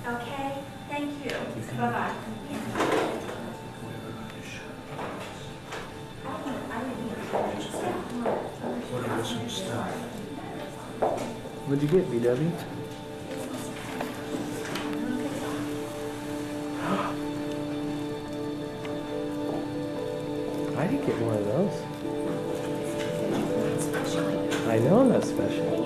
Okay, thank you. Bye-bye. What'd you get, B.W.? I didn't get one of those. I know I'm not special.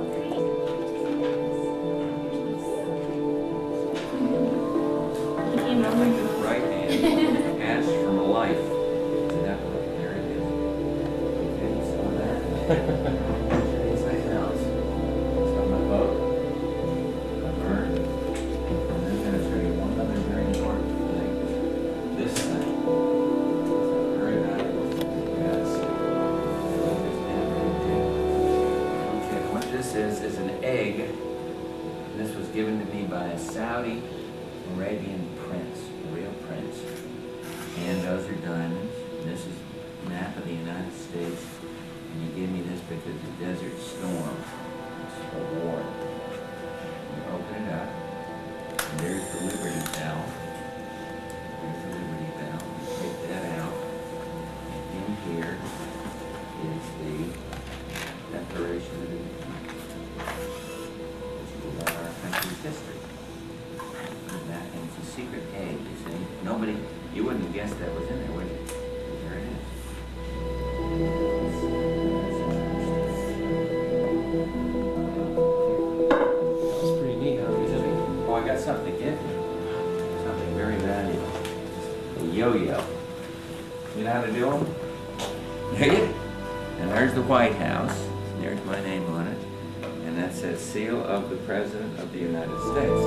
Right hand, ask from life. There it is. Okay, you saw that? It's my house. It's on my boat. My bird. And then I'm going to show you one other very important thing. This thing. It's very valuable. Yes. Okay, what this is an egg. And this was given to me by a Saudi Arabian prince, a real prince. And those are diamonds. And this is a map of the United States. And he gave me this because the Desert Storm. It's a war. You open it up, and there's the Liberty Bell. There's the Liberty Bell. You take that out. And in here is the Declaration of Independence. This is about our country's history. That, and it's a secret egg, you see. Nobody, you wouldn't have guessed that was in there, would you? There it is. That was pretty neat, huh? Oh, I got something to give you. Something very valuable. A yo-yo. You know how to do them? Do you? And there's the White House. There's my name on it. And that says, Seal of the President of the United States.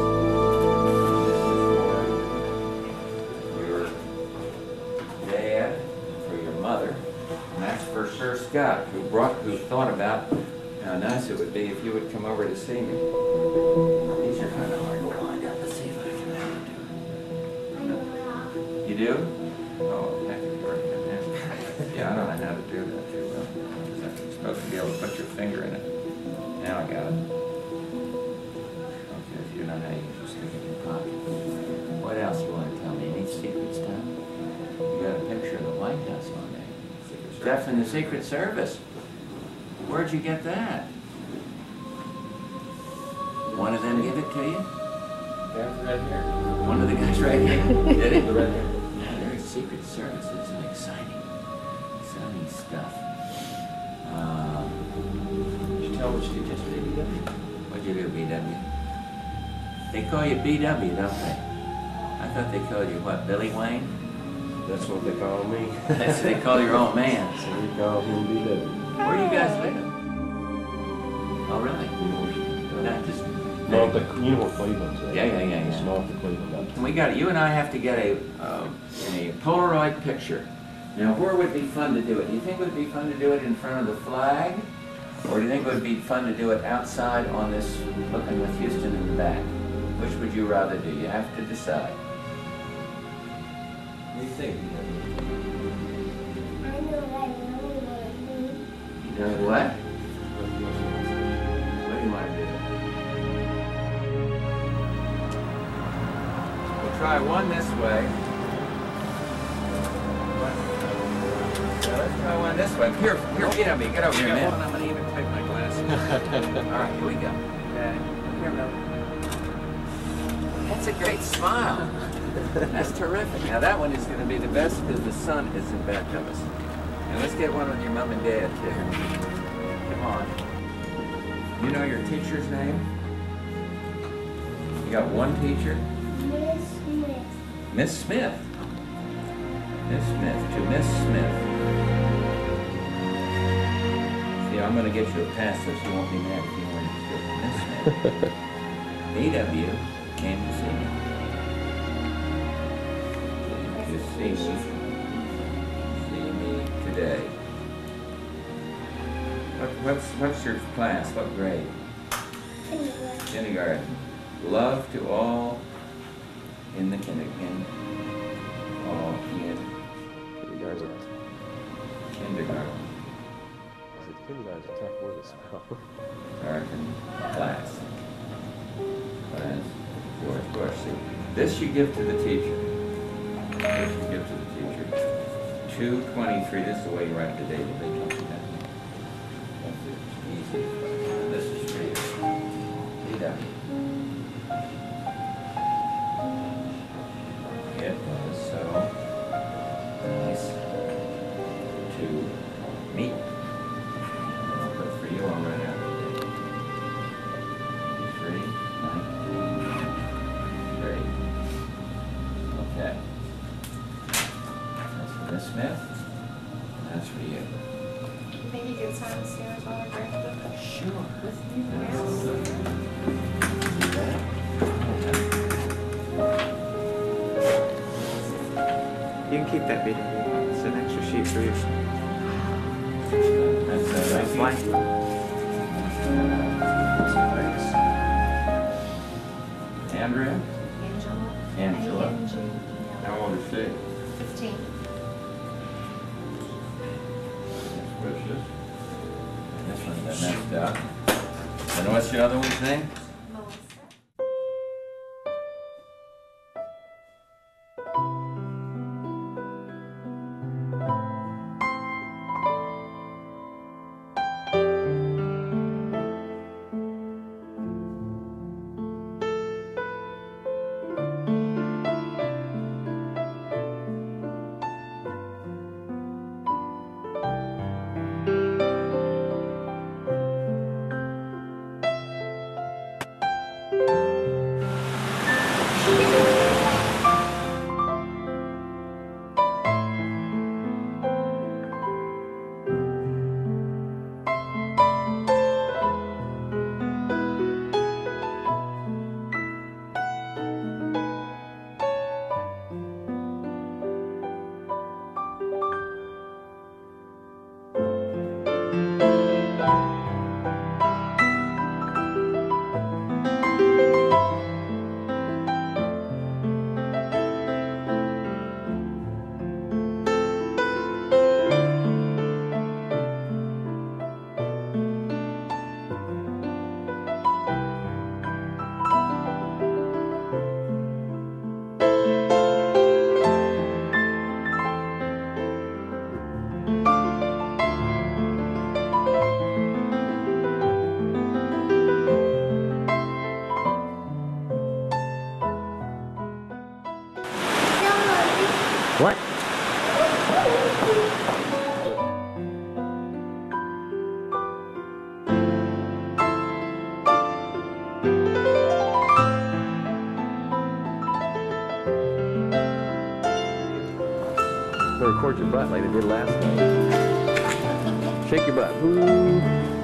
For Sir Scott, who thought about how nice it would be if you would come over to see me. These are kind of hard to wind up. Let's see if I can do it. You do? Oh, heck, you're working it now. Yeah, I don't know how to do that too well. You're supposed to be able to put your finger in it. Now I got it. Okay, if you don't know how you can just stick it in your pocket. What else you want to tell me? Any secret stuff? You got a picture of the White House on there. Jeff in the Secret Service. Where'd you get that? One of them give it to you? Yeah, right here. One of the guys right here? Did it? Right here. Yeah, there's Secret Service. It's some exciting stuff. Did you tell what you did yesterday, B.W.? What'd you do, B.W.? They call you B.W., don't they? I thought they called you what, Billy Wayne? That's what they call me. That's what they call your old man. So we call him B.W. Where do you guys live? Oh, really? Not just... North of, you know where Cleveland's at? Yeah. It's north of Cleveland. And we got, you and I have to get a Polaroid picture. Now, where would be fun to do it? Do you think it would be fun to do it in front of the flag? Or do you think it would be fun to do it outside on this, looking with Houston in the back? Which would you rather do? You have to decide. What do you think? You know what? What do you want to do? We'll try one this way. Let's try one this way. Here, get over here, man. I'm going to even take my glasses. All right, here we go. Okay. Here, Mel. That's a great smile. That's terrific. Now that one is going to be the best because the sun is in back of us. And let's get one with your mom and dad too. Come on. You know your teacher's name? You got one teacher? Miss Smith. Miss Smith. Miss Smith. To Miss Smith. See, I'm going to get you a pass so she won't be mad if you want to go to Miss Smith. B.W. came to see me. See me today. What's your class? What grade? Kindergarten. Love to all in the kindergarten. All in Kindergarten. kindergarten. Kindergarten's a tough word to spell. American class. Class. Fourth grade. This you give to the teacher. This you give to the teacher. 223. This is the way you write the date. They come to that. Easy. This is for you. B.w. It was so nice to meet. I'll put for you already out. 3, 9, 3. Okay. That's for Miss Smith. And that's for you. Maybe you can sign Sarah's autograph book. Sure. With you. You can keep that B.w. It's an extra sheet for you. That's Nice line. Andrea? Angela. Angela. How old is she? 15. That's Precious. And this one's been messed up. And what's your other one's name? Melissa. What? They record your butt like they did last night. Shake your butt. Woo.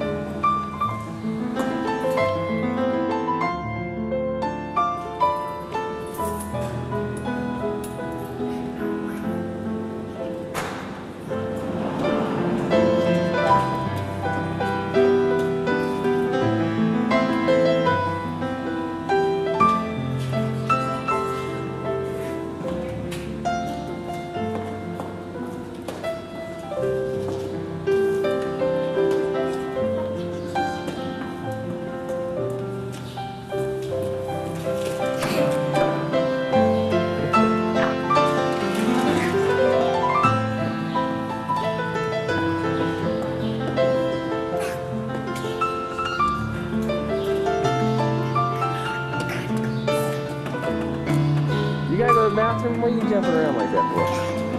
You gotta go to the bathroom? What are you jumping around like that for?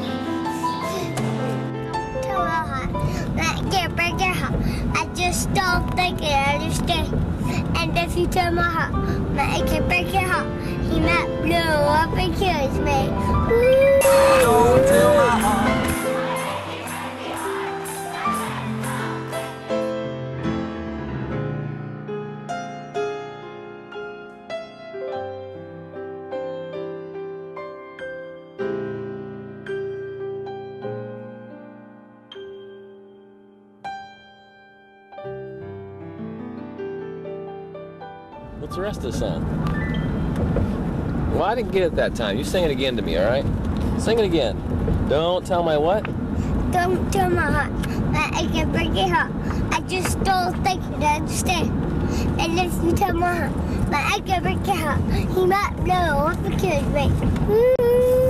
I just don't think I understand. And if you tell my heart, I can break your heart. He might blow up and kills me. Don't tell my heart. What's the rest of the song? Well, I didn't get it that time. You sing it again to me, all right? Sing it again. Don't tell my what? Don't tell my heart. I can break your heart. I just don't think you understand. And if you tell my egg can break your heart, he might blow up and kill me. Woo!